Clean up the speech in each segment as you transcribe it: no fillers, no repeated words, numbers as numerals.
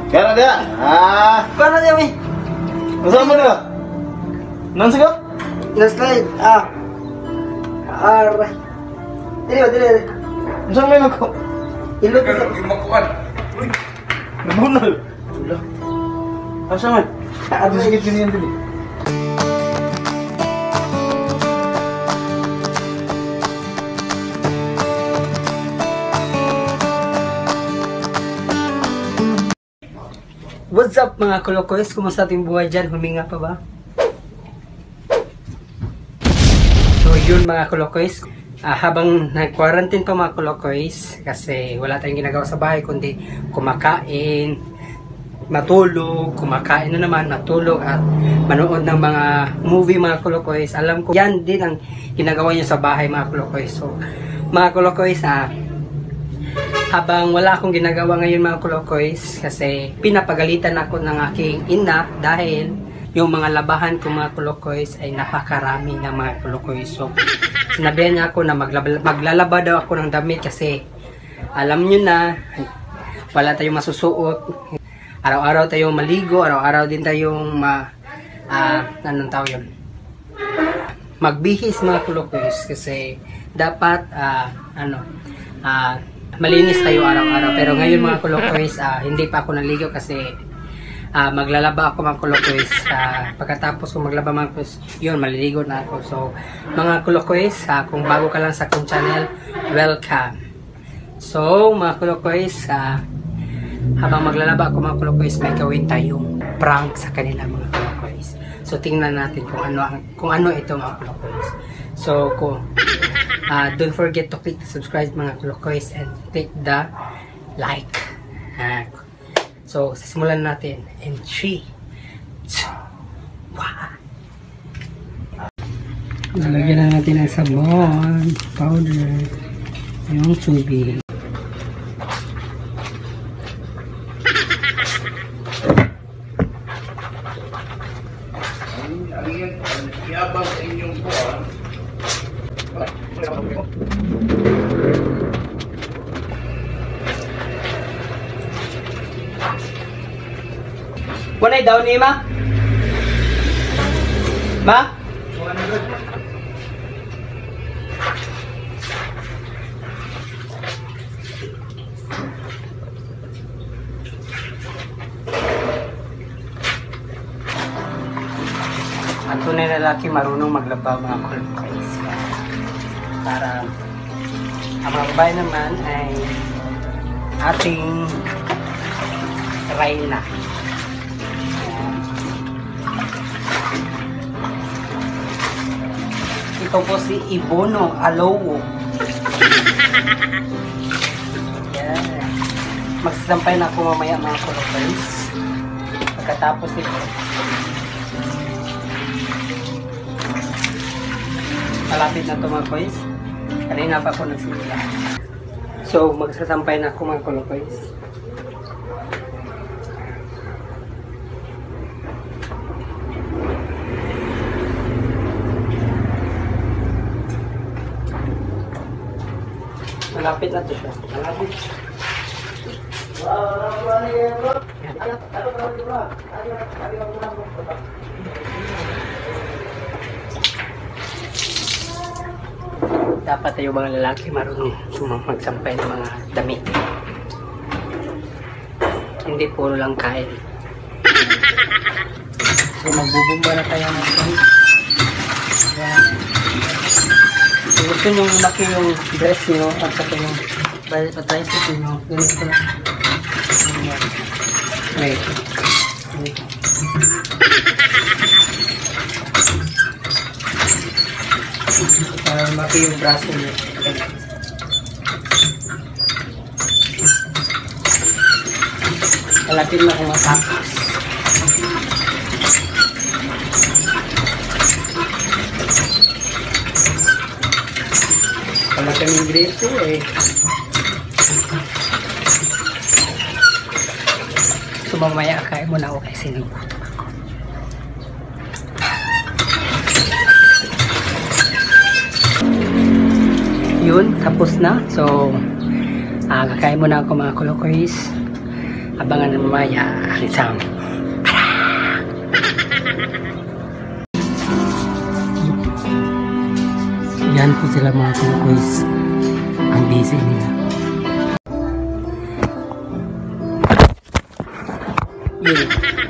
Kaya dia. Paano niya, may? Masa mo na? Nang sigaw? Na-slide. Dili ba, dili. Masa may mako? Ilot ko sa... Makuan. Nabunal. Ulo. Asa man? Ano sakit din yan dili? What's up mga kolokoys? Kumusta ating buhay dyan? Huminga pa ba? So yun mga kolokoys, habang nag-quarantine pa mga kolokoys, kasi wala tayong ginagawa sa bahay kundi kumakain, matulog, kumakain na naman, matulog at manood ng mga movie mga kolokoys. Alam ko yan din ang ginagawa nyo sa bahay mga kolokoys. So mga kolokoys, habang wala akong ginagawa ngayon mga kolokoys, kasi pinapagalitan ako ng aking ina dahil yung mga labahan ko mga kolokoys ay napakarami ng mga kolokoys. So sinabihan niya ako na maglalaba daw ako ng damit kasi alam nyo na wala tayong masusuot, araw-araw tayong maligo, araw-araw din tayong anong tawag yun, magbihis mga kolokoys, kasi dapat malinis tayo araw-araw. Pero ngayon mga kolokoys, hindi pa ako naligo kasi maglalaba ako mga kolokoys. Pagkatapos kung maglaba mga kolokoys, yun, maliligo na ako. So mga kolokoys, kung bago ka lang sa akong channel, welcome. So mga kolokoys, habang maglalaba ako mga kolokoys, may gawin tayong prank sa kanila mga kolokoys. So tingnan natin kung ano ito mga kolokoys. So don't forget to click the subscribe mga kolokoys and click the like. So simulan natin in 3, 2, 1. Lalagyan na natin ng sabon, powder, yung tubig. Yabang sa inyong buwan. Wanay daw ni ma? Ma? Ang tunay na lalaki marunong maglaba mga kolokoys. Para ang mga babae naman ay ating Reyna. Ito po si Ibono Alowo. Yan. Magsasampay na ako mamaya mga kolokoys. Pagkatapos ito, malapit na ito mga koys. Kanina pa ako nagsimula. So magsasampay na ako mga kolokoys. Malapit na ito siya. Malapit. Dapat tayo mga lalaki marunong magsampay ng mga damit. Hindi puro lang kain. So magbubumba na tayo ng damit. So gusto nyo laki yung dress nyo at saka yung tricycle nyo. Ganito lang. Wait. Para maki yung braso nyo. Malapit na kung matapos. Wala kaming grito eh. So mamaya kain mo na ako kay sinubuto. Yun, tapos na. So kakain muna ako mga kolokoys. Abangan na mamaya ang isang yan po sila mga kulukoys. Ang busy nila. Yun.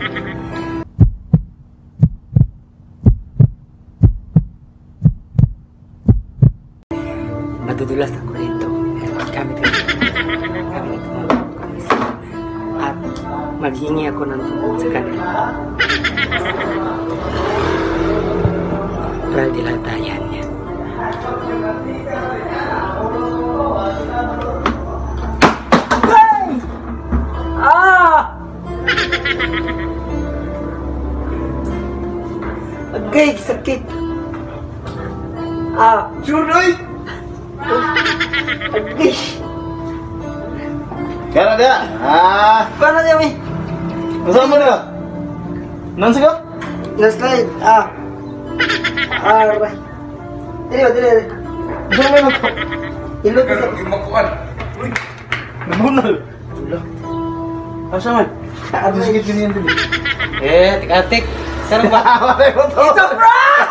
Madudulas ako dito. Gamit ito mga kulukoys. At maghingi ako ng tulong sa kanila. Para dilatayan niya. Agay, sakit. Sunoy! Agay. Kaya na Paano niya, may? Masama na? Nansa ka? Na-slide. Aray. Dili. Diyan na ako. Ilot ko sa... Makuan. Nabunal. Asa man? Aduh sakit din yan dili. Tik-atik. Sarang ba? Wala ko to. It's a prank!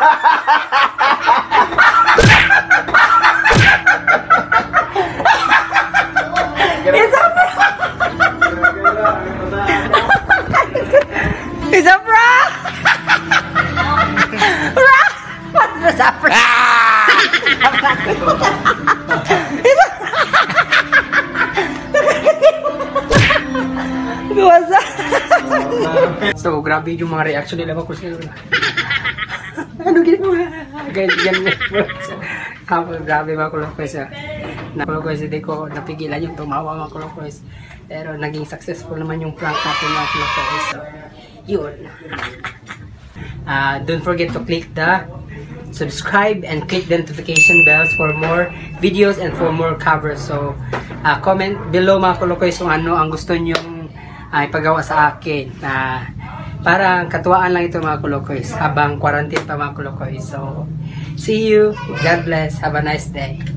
It's a prank! It's a prank! Prank! What's a prank? What's So, grabe yung mga reaction nila ko sila. Ano ginagawa? Ganyan. Grabe mga kulukoys. Kulukoys, hindi ko napigilan yung tumawa mga kulukoys. Pero naging successful naman yung prank natin mga kulukoys. So, yun. Don't forget to click the subscribe and click the notification bells for more videos and for more covers. So, comment below mga kulukoys kung ano ang gusto nyong ipagawa sa akin. Parang katuwaan lang ito mga kulukoys habang quarantine pa mga kulukoys. So, see you. God bless. Have a nice day.